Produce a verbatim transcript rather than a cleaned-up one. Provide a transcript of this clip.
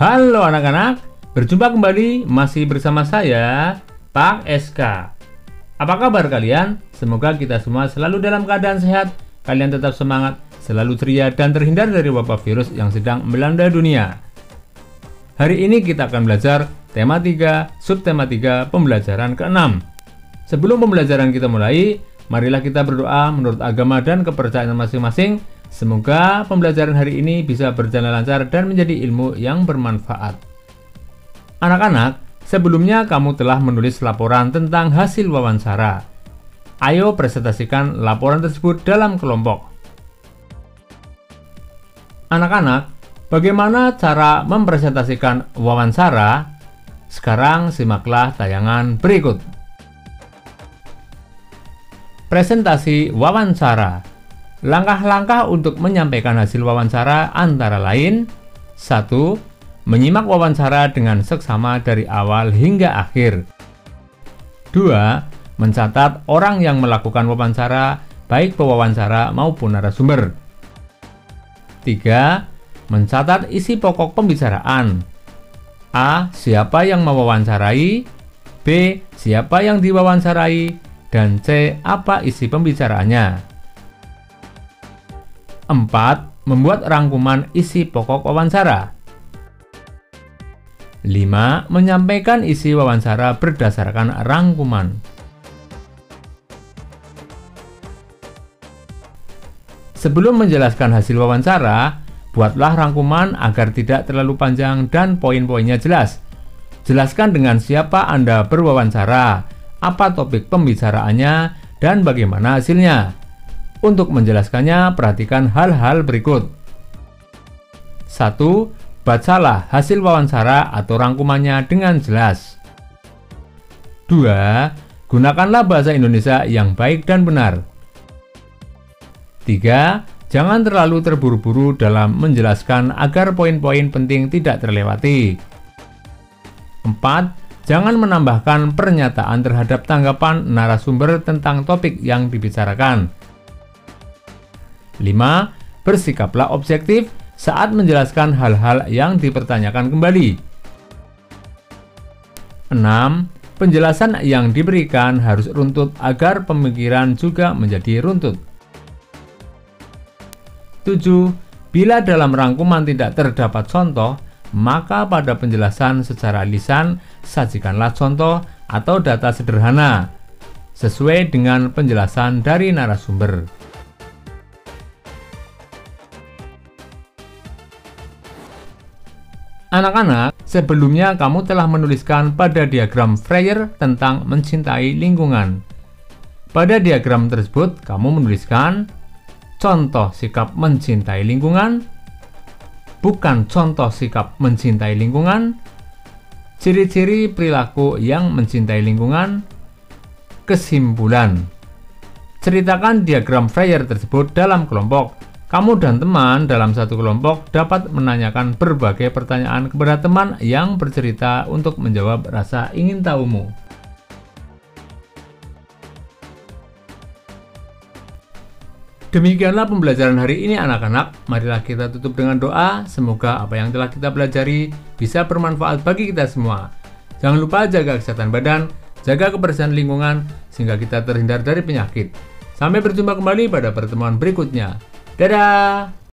Halo anak-anak, berjumpa kembali masih bersama saya, Pak S K. Apa kabar kalian? Semoga kita semua selalu dalam keadaan sehat, kalian tetap semangat, selalu ceria dan terhindar dari wabah virus yang sedang melanda dunia. Hari ini kita akan belajar tema tiga, subtema tiga, pembelajaran keenam. Sebelum pembelajaran kita mulai, marilah kita berdoa menurut agama dan kepercayaan masing-masing. Semoga pembelajaran hari ini bisa berjalan lancar dan menjadi ilmu yang bermanfaat. Anak-anak, sebelumnya kamu telah menulis laporan tentang hasil wawancara. Ayo presentasikan laporan tersebut dalam kelompok. Anak-anak, bagaimana cara mempresentasikan wawancara? Sekarang simaklah tayangan berikut. Presentasi wawancara. Langkah-langkah untuk menyampaikan hasil wawancara antara lain: satu. Menyimak wawancara dengan seksama dari awal hingga akhir. dua. Mencatat orang yang melakukan wawancara, baik pewawancara maupun narasumber. tiga. Mencatat isi pokok pembicaraan. A. Siapa yang mewawancarai, B. Siapa yang diwawancarai, dan C. Apa isi pembicaraannya. empat. Membuat rangkuman isi pokok wawancara. lima. Menyampaikan isi wawancara berdasarkan rangkuman. Sebelum menjelaskan hasil wawancara, buatlah rangkuman agar tidak terlalu panjang dan poin-poinnya jelas. Jelaskan dengan siapa Anda berwawancara, apa topik pembicaraannya, dan bagaimana hasilnya. Untuk menjelaskannya, perhatikan hal-hal berikut. satu. Bacalah hasil wawancara atau rangkumannya dengan jelas. dua. Gunakanlah bahasa Indonesia yang baik dan benar. tiga. Jangan terlalu terburu-buru dalam menjelaskan agar poin-poin penting tidak terlewati. empat. Jangan menambahkan pernyataan terhadap tanggapan narasumber tentang topik yang dibicarakan. lima. Bersikaplah objektif saat menjelaskan hal-hal yang dipertanyakan kembali. enam. Penjelasan yang diberikan harus runtut agar pemikiran juga menjadi runtut. tujuh. Bila dalam rangkuman tidak terdapat contoh, maka pada penjelasan secara lisan sajikanlah contoh atau data sederhana sesuai dengan penjelasan dari narasumber. Anak-anak, sebelumnya kamu telah menuliskan pada diagram Freyer tentang mencintai lingkungan. Pada diagram tersebut, kamu menuliskan contoh sikap mencintai lingkungan, bukan contoh sikap mencintai lingkungan, ciri-ciri perilaku yang mencintai lingkungan, kesimpulan. Ceritakan diagram Freyer tersebut dalam kelompok. Kamu dan teman dalam satu kelompok dapat menanyakan berbagai pertanyaan kepada teman yang bercerita untuk menjawab rasa ingin tahumu. Demikianlah pembelajaran hari ini anak-anak. Marilah kita tutup dengan doa. Semoga apa yang telah kita pelajari bisa bermanfaat bagi kita semua. Jangan lupa jaga kesehatan badan, jaga kebersihan lingkungan, sehingga kita terhindar dari penyakit. Sampai berjumpa kembali pada pertemuan berikutnya. Dadah!